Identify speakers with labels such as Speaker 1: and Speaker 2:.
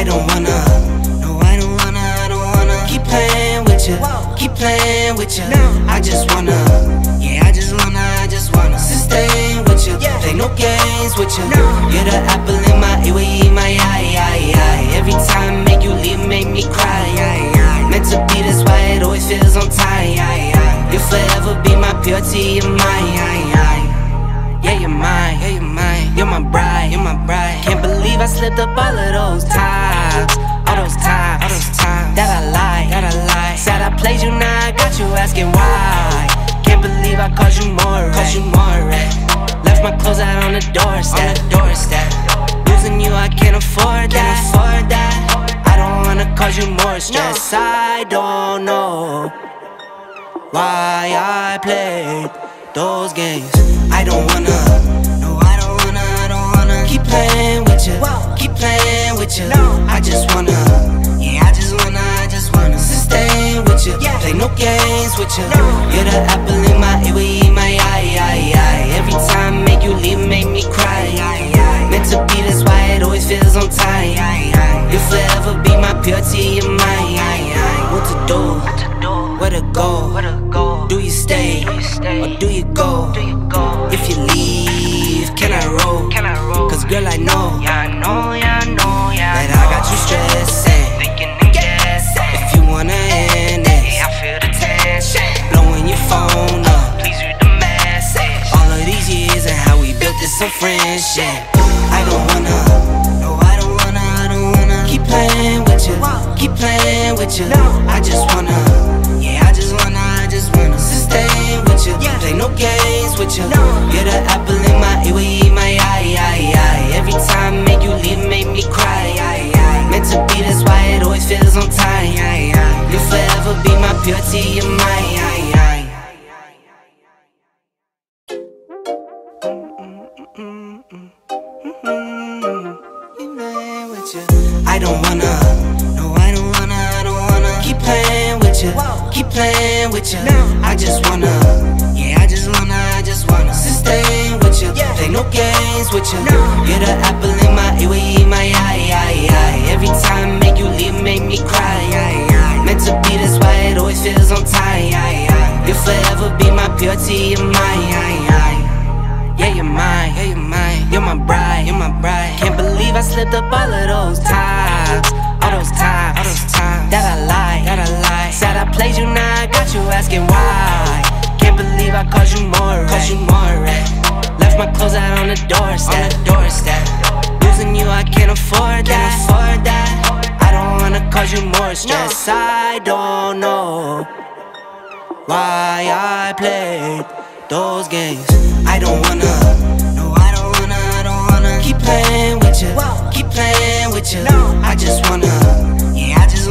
Speaker 1: don't wanna, no, I don't wanna keep playing with you, keep playing with you. I just wanna, yeah, I just wanna sustain with you, play no games with you. You're the apple in my eye, my eye. Every time I make you leave, make me cry. Meant to be this way, it always feels on time. You'll forever be my purity, you're mine. Yeah, you're mine, yeah, you're mine. You're my bride, you're my bride. Can't believe I slipped up all of those times, all those times that I lied. Said I played you, now I got you asking why. Can't believe I caused you more, Left my clothes out on the doorstep, Losing you, I can't afford that. I don't wanna cause you more stress. I don't know why I played those games. I don't wanna, no, I don't wanna keep playing with you, keep playing with you. I just wanna, yeah, I just wanna sustain with you, play no games with you. You're the apple in my eye. Every time I make you leave, make me cry. Meant to be this way, it always feels on time. You'll forever be my purity, you're mine. What to do, where to go, do you stay, or do you go? If you leave, can I roll? Cause girl, I know, that I got you stressing, if you wanna end it, I feel the tension, blowing your phone up, please read the message. All of these years and how we built this some friendship. I don't wanna, no, I don't wanna keep playing with you, keep playing with you. I just wanna, yeah, I just wanna sustain with you, play no games with you. You're the apple in my eye. Every time I make you leave, make me cry. Meant to be this way, it always feels on time. You'll forever be my purity, you're mine. I don't wanna, no, I don't wanna keep playing with you, keep playing with you. I just wanna, yeah, I just wanna sustain with you, play no games with you. You're the apple in my eye. Every time I make you leave, make me cry. Meant to be this way, it always feels on time. You'll forever be my purity, you're mine. Yeah, you're mine, yeah, you're mine. You're my bride, you're my bride. Can't believe I slipped up all of those times, all those times that I lied. Said I played you, now I got you asking why. Can't believe I caused you more, Left my clothes out on the doorstep, Losing you, I can't afford that. I don't wanna cause you more stress. I don't know why I played those games. I don't wanna, no, I don't wanna keep playing with you, keep playing with you. I just wanna, yeah, I just